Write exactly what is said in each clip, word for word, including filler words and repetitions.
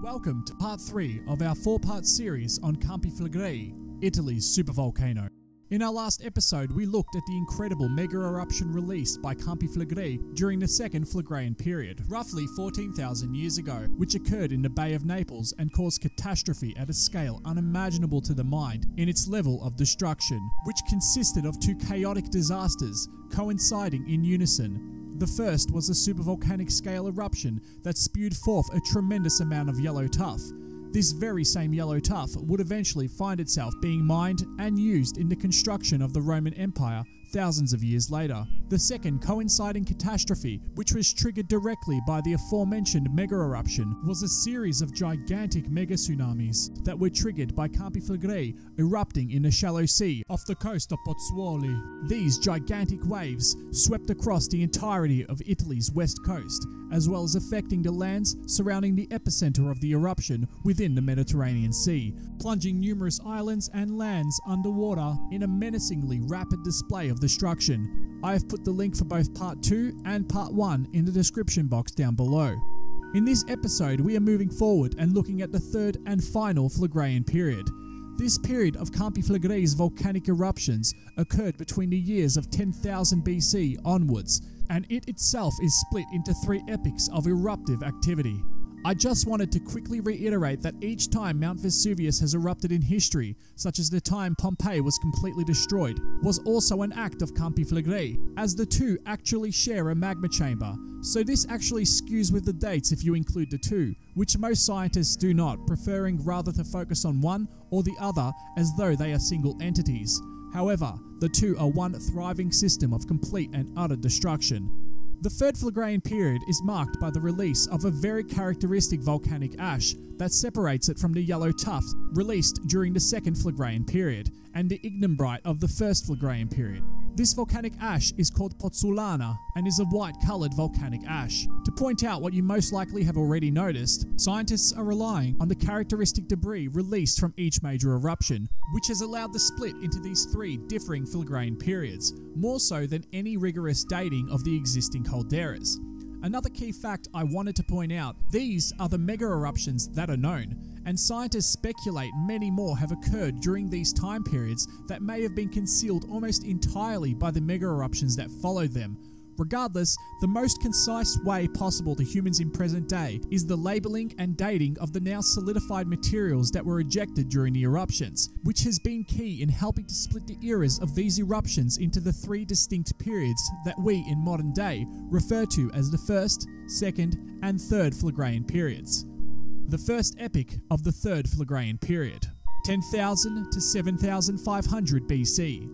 Welcome to part three of our four-part series on Campi Flegrei, Italy's supervolcano. In our last episode, we looked at the incredible mega eruption released by Campi Flegrei during the Second Phlegraean Period, roughly fourteen thousand years ago, which occurred in the Bay of Naples and caused catastrophe at a scale unimaginable to the mind in its level of destruction, which consisted of two chaotic disasters coinciding in unison. The first was a supervolcanic scale eruption that spewed forth a tremendous amount of yellow tuff. This very same yellow tuff would eventually find itself being mined and used in the construction of the Roman Empire thousands of years later. The second coinciding catastrophe, which was triggered directly by the aforementioned mega eruption, was a series of gigantic mega tsunamis that were triggered by Campi Flegrei erupting in the shallow sea off the coast of Pozzuoli. These gigantic waves swept across the entirety of Italy's west coast, as well as affecting the lands surrounding the epicenter of the eruption within the Mediterranean Sea, plunging numerous islands and lands underwater in a menacingly rapid display of destruction. I have put the link for both part two and part one in the description box down below. In this episode, we are moving forward and looking at the third and final Phlegraean period. This period of Campi Flegrei's volcanic eruptions occurred between the years of ten thousand B C onwards, and it itself is split into three epochs of eruptive activity. I just wanted to quickly reiterate that each time Mount Vesuvius has erupted in history, such as the time Pompeii was completely destroyed, was also an act of Campi Flegrei, as the two actually share a magma chamber. So this actually skews with the dates if you include the two, which most scientists do not, preferring rather to focus on one or the other as though they are single entities. However, the two are one thriving system of complete and utter destruction. The Third Phlegraean Period is marked by the release of a very characteristic volcanic ash that separates it from the yellow tuff released during the Second Phlegraean Period and the ignimbrite of the First Phlegraean Period. This volcanic ash is called Pozzuolana and is a white-coloured volcanic ash. To point out what you most likely have already noticed, scientists are relying on the characteristic debris released from each major eruption, which has allowed the split into these three differing Phlegraean periods, more so than any rigorous dating of the existing calderas. Another key fact I wanted to point out, these are the mega eruptions that are known, and scientists speculate many more have occurred during these time periods that may have been concealed almost entirely by the mega eruptions that followed them. Regardless, the most concise way possible to humans in present day is the labeling and dating of the now solidified materials that were ejected during the eruptions, which has been key in helping to split the eras of these eruptions into the three distinct periods that we in modern day refer to as the First, Second, and Third Phlegraean periods. The first epoch of the Third Phlegraean Period, ten thousand to seven thousand five hundred B C.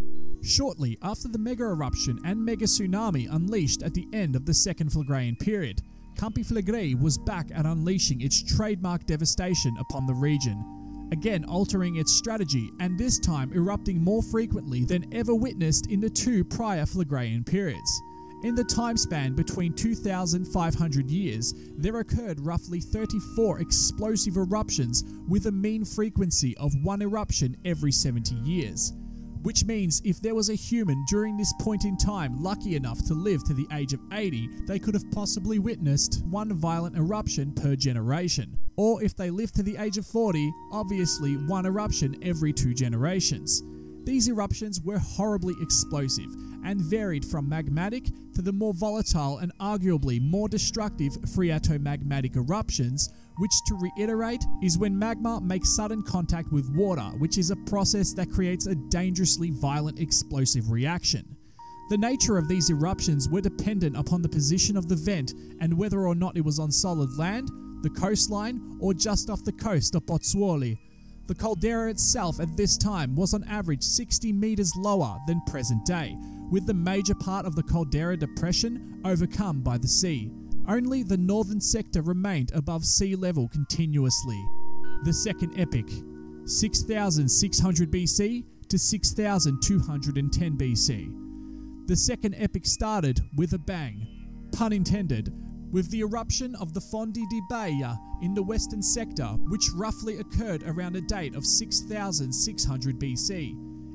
Shortly after the mega eruption and mega tsunami unleashed at the end of the Second Phlegraean Period, Campi Flegrei was back at unleashing its trademark devastation upon the region, again altering its strategy and this time erupting more frequently than ever witnessed in the two prior Phlegraean periods. In the time span between two thousand five hundred years, there occurred roughly thirty-four explosive eruptions with a mean frequency of one eruption every seventy years. Which means if there was a human during this point in time lucky enough to live to the age of eighty, they could have possibly witnessed one violent eruption per generation. Or if they lived to the age of forty, obviously one eruption every two generations. These eruptions were horribly explosive and varied from magmatic to the more volatile and arguably more destructive phreatomagmatic eruptions, which, to reiterate, is when magma makes sudden contact with water, which is a process that creates a dangerously violent explosive reaction. The nature of these eruptions were dependent upon the position of the vent and whether or not it was on solid land, the coastline, or just off the coast of Pozzuoli. The caldera itself at this time was on average sixty meters lower than present day, with the major part of the caldera depression overcome by the sea. Only the northern sector remained above sea level continuously. The second epoch, six thousand six hundred B C to six thousand two hundred ten B C. The second epoch started with a bang, pun intended, with the eruption of the Fondi di Baia in the western sector, which roughly occurred around a date of six thousand six hundred B C.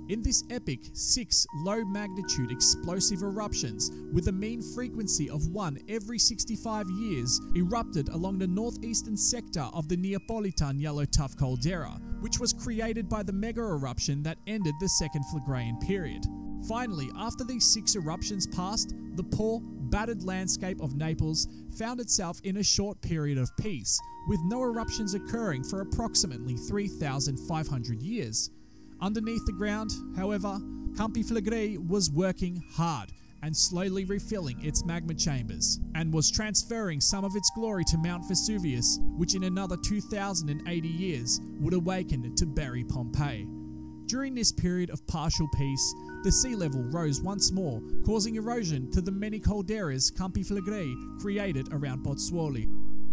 In this epoch, six low-magnitude explosive eruptions with a mean frequency of one every sixty-five years erupted along the northeastern sector of the Neapolitan yellow tuff caldera, which was created by the mega-eruption that ended the Second Phlegraean Period. Finally, after these six eruptions passed, the poor, battered landscape of Naples found itself in a short period of peace, with no eruptions occurring for approximately three thousand five hundred years. Underneath the ground, however, Campi Flegrei was working hard and slowly refilling its magma chambers, and was transferring some of its glory to Mount Vesuvius, which in another two thousand eighty years would awaken to bury Pompeii. During this period of partial peace, the sea level rose once more, causing erosion to the many calderas Campi Flegrei created around Pozzuoli.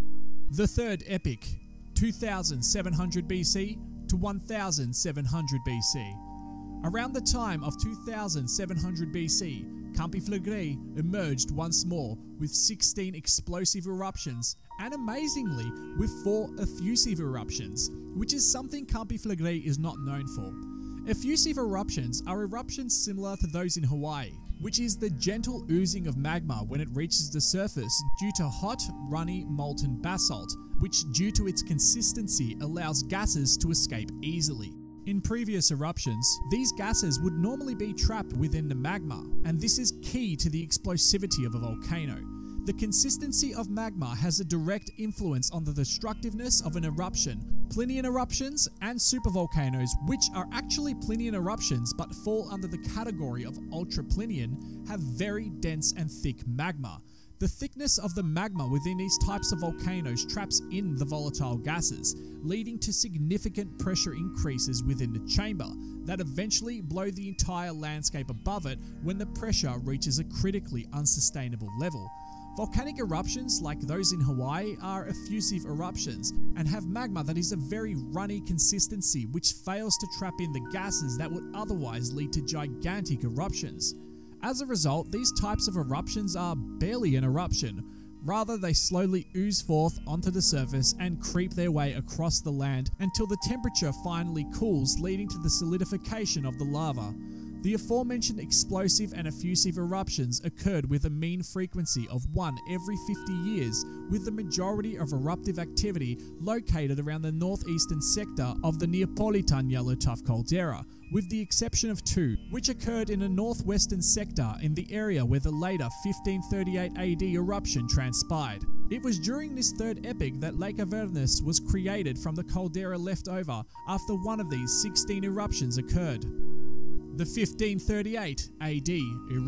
The Third Epoch, two thousand seven hundred B C to one thousand seven hundred B C. Around the time of two thousand seven hundred B C, Campi Flegrei emerged once more with sixteen explosive eruptions and amazingly with four effusive eruptions, which is something Campi Flegrei is not known for. Effusive eruptions are eruptions similar to those in Hawaii, which is the gentle oozing of magma when it reaches the surface due to hot, runny, molten basalt, which due to its consistency allows gases to escape easily. In previous eruptions, these gases would normally be trapped within the magma, and this is key to the explosivity of a volcano. The consistency of magma has a direct influence on the destructiveness of an eruption. Plinian eruptions and supervolcanoes, which are actually Plinian eruptions but fall under the category of ultra-Plinian, have very dense and thick magma. The thickness of the magma within these types of volcanoes traps in the volatile gases, leading to significant pressure increases within the chamber that eventually blow the entire landscape above it when the pressure reaches a critically unsustainable level. Volcanic eruptions like those in Hawaii are effusive eruptions and have magma that is a very runny consistency which fails to trap in the gases that would otherwise lead to gigantic eruptions. As a result, these types of eruptions are barely an eruption. Rather, they slowly ooze forth onto the surface and creep their way across the land until the temperature finally cools, leading to the solidification of the lava. The aforementioned explosive and effusive eruptions occurred with a mean frequency of one every fifty years, with the majority of eruptive activity located around the northeastern sector of the Neapolitan yellow tuff caldera, with the exception of two, which occurred in a northwestern sector in the area where the later fifteen thirty-eight A D eruption transpired. It was during this third epoch that Lake Avernus was created from the caldera left over after one of these sixteen eruptions occurred. The fifteen thirty-eight A D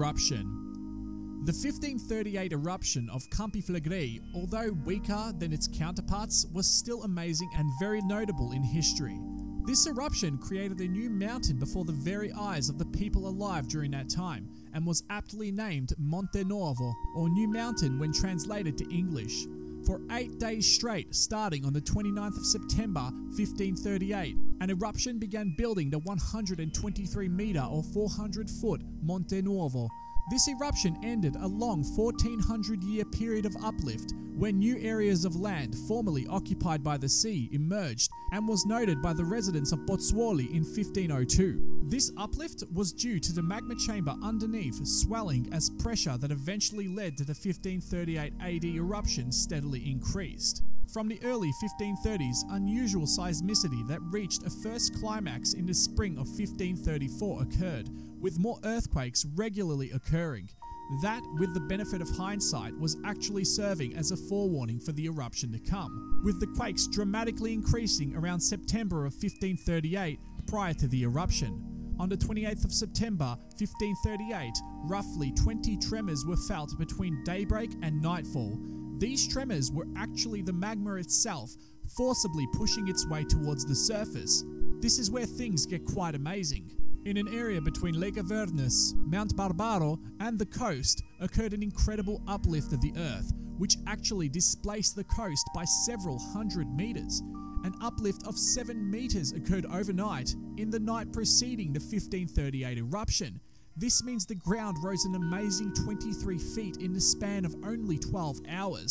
eruption. The fifteen thirty-eight eruption of Campi Flegrei, although weaker than its counterparts, was still amazing and very notable in history. This eruption created a new mountain before the very eyes of the people alive during that time, and was aptly named Monte Nuovo, or New Mountain when translated to English. For eight days straight, starting on the twenty-ninth of September fifteen thirty-eight, an eruption began building the one hundred twenty-three meter or four hundred foot Monte Nuovo. This eruption ended a long fourteen hundred year period of uplift, when new areas of land formerly occupied by the sea emerged, and was noted by the residents of Pozzuoli in fifteen oh two. This uplift was due to the magma chamber underneath swelling as pressure that eventually led to the fifteen thirty-eight A D eruption steadily increased. From the early fifteen thirties, unusual seismicity that reached a first climax in the spring of fifteen thirty-four occurred, with more earthquakes regularly occurring. That, with the benefit of hindsight, was actually serving as a forewarning for the eruption to come, with the quakes dramatically increasing around September of fifteen thirty-eight prior to the eruption. On the twenty-eighth of September fifteen thirty-eight, roughly twenty tremors were felt between daybreak and nightfall. These tremors were actually the magma itself forcibly pushing its way towards the surface. This is where things get quite amazing. In an area between Lake Avernus, Mount Barbaro, and the coast occurred an incredible uplift of the earth, which actually displaced the coast by several hundred meters. An uplift of seven meters occurred overnight in the night preceding the fifteen thirty-eight eruption. This means the ground rose an amazing twenty-three feet in the span of only twelve hours.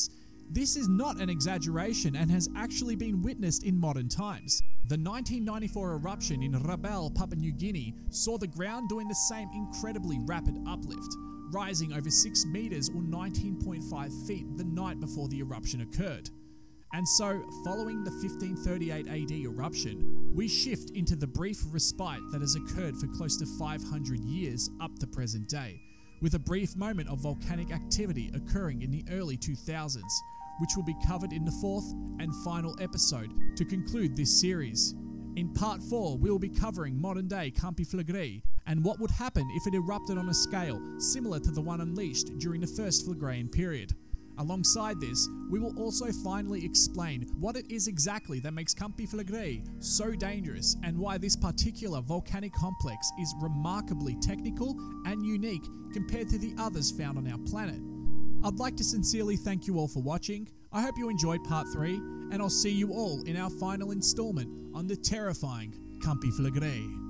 This is not an exaggeration and has actually been witnessed in modern times. The nineteen ninety-four eruption in Rabaul, Papua New Guinea saw the ground doing the same incredibly rapid uplift, rising over six meters or nineteen point five feet the night before the eruption occurred. And so, following the fifteen thirty-eight A D eruption, we shift into the brief respite that has occurred for close to five hundred years up to present day, with a brief moment of volcanic activity occurring in the early two thousands, which will be covered in the fourth and final episode to conclude this series. In part four, we will be covering modern day Campi Flegrei and what would happen if it erupted on a scale similar to the one unleashed during the First Phlegraean Period. Alongside this, we will also finally explain what it is exactly that makes Campi Flegrei so dangerous and why this particular volcanic complex is remarkably technical and unique compared to the others found on our planet. I'd like to sincerely thank you all for watching. I hope you enjoyed part three, and I'll see you all in our final installment on the terrifying Campi Flegrei.